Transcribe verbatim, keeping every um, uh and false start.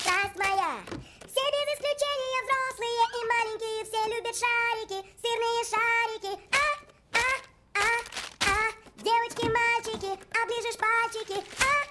страсть моя. Все без исключения, взрослые и маленькие, все любят шарики, сырные шарики. А, а, а, а, девочки, мальчики, оближешь пальчики. А,